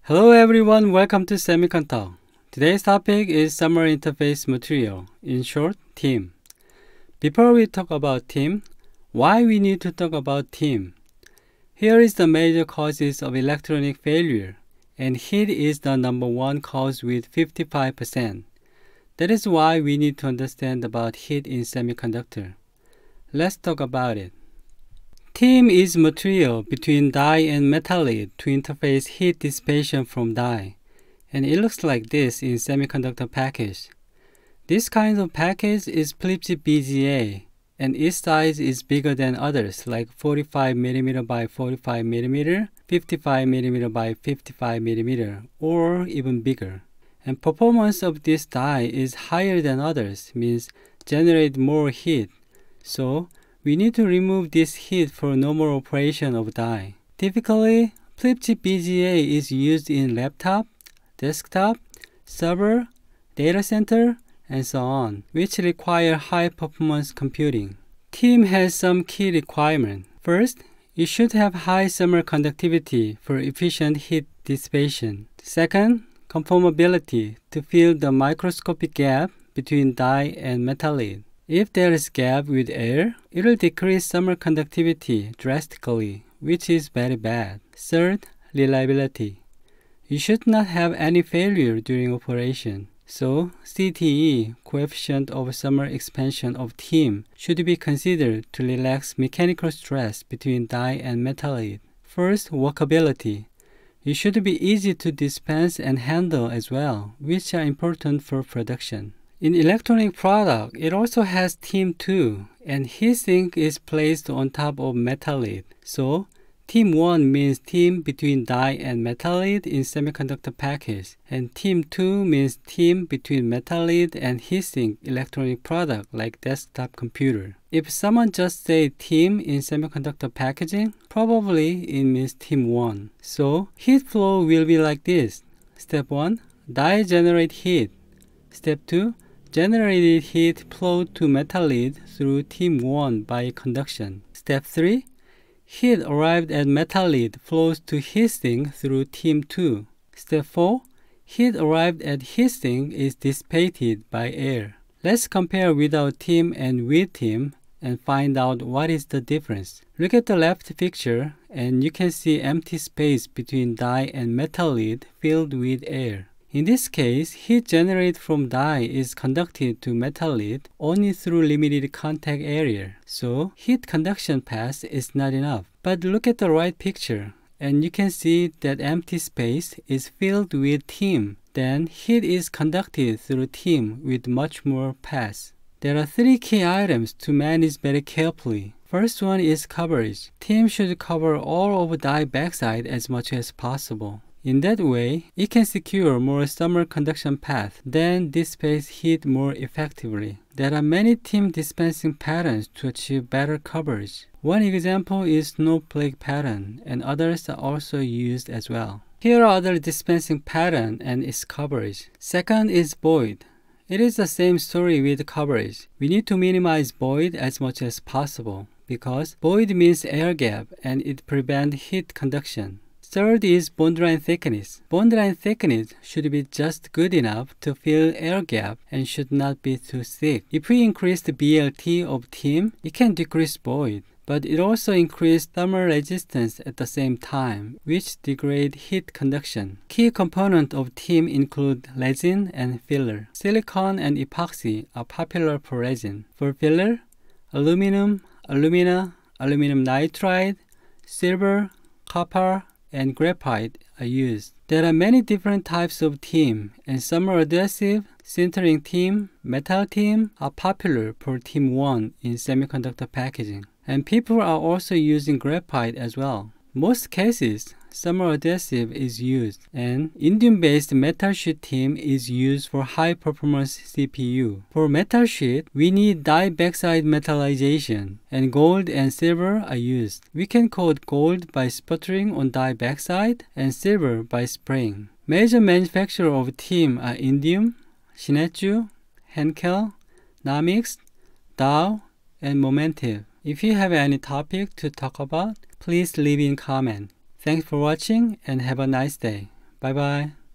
Hello everyone, welcome to Semicontalk. Today's topic is Summer Interface Material, in short, TIM. Before we talk about TIM, why we need to talk about TIM? Here is the major causes of electronic failure, and heat is the number one cause with 55%. That is why we need to understand about heat in semiconductor. Let's talk about it. TIM is material between die and metal lead to interface heat dissipation from die, and it looks like this in semiconductor package. This kind of package is flip chip BGA, and its size is bigger than others like 45mm by 45mm, 55mm by 55mm, or even bigger. And performance of this die is higher than others, means generate more heat. So we need to remove this heat for normal operation of die. Typically, flip chip BGA is used in laptop, desktop, server, data center, and so on, which require high performance computing. TIM has some key requirements. First, it should have high thermal conductivity for efficient heat dissipation. Second, conformability to fill the microscopic gap between die and metal lead. If there is gap with air, it will decrease thermal conductivity drastically, which is very bad. Third, reliability. You should not have any failure during operation. So, CTE, coefficient of thermal expansion of TIM, should be considered to relax mechanical stress between die and metal lead. First, workability. It should be easy to dispense and handle as well, which are important for production. In electronic product, it also has TIM too, and heatsink is placed on top of metal lead. So, TIM1 means TIM between die and metal lead in semiconductor package, and TIM2 means TIM between metal lead and heatsink electronic product like desktop computer. If someone just say TIM in semiconductor packaging, probably it means TIM1. So, heat flow will be like this. Step 1, die generate heat. Step 2, generated heat flowed to metal lead through TIM1 by conduction. Step 3, heat arrived at metal lead flows to heatsink through TIM2. Step 4, heat arrived at heatsink is dissipated by air. Let's compare without TIM and with TIM and find out what is the difference. Look at the left picture and you can see empty space between die and metal lead filled with air. In this case, heat generated from die is conducted to metal lead only through limited contact area, so heat conduction path is not enough. But look at the right picture, and you can see that empty space is filled with TIM. Then heat is conducted through TIM with much more path. There are three key items to manage very carefully. First one is coverage. TIM should cover all of die backside as much as possible. In that way, it can secure more thermal conduction path, then dissipate heat more effectively. There are many TIM dispensing patterns to achieve better coverage. One example is snowflake pattern, and others are also used as well. Here are other dispensing pattern and its coverage. Second is void. It is the same story with coverage. We need to minimize void as much as possible, because void means air gap and it prevents heat conduction. Third is bond line thickness. Bond line thickness should be just good enough to fill air gap and should not be too thick. If we increase the BLT of TIM, it can decrease void, but it also increases thermal resistance at the same time, which degrade heat conduction. Key components of TIM include resin and filler. Silicon and epoxy are popular for resin. For filler, aluminum, alumina, aluminum nitride, silver, copper, and graphite are used. There are many different types of TIM, and some are adhesive, sintering TIM, metal TIM are popular for TIM1 in semiconductor packaging. And people are also using graphite as well. Most cases, thermal adhesive is used, and indium-based metal sheet TIM is used for high-performance CPU. For metal sheet, we need die backside metallization, and gold and silver are used. We can coat gold by sputtering on die backside, and silver by spraying. Major manufacturers of TIM are Indium, Shin-Etsu, Henkel, Namix, Dow, and Momentive. If you have any topic to talk about, please leave in comment. Thanks for watching and have a nice day. Bye bye.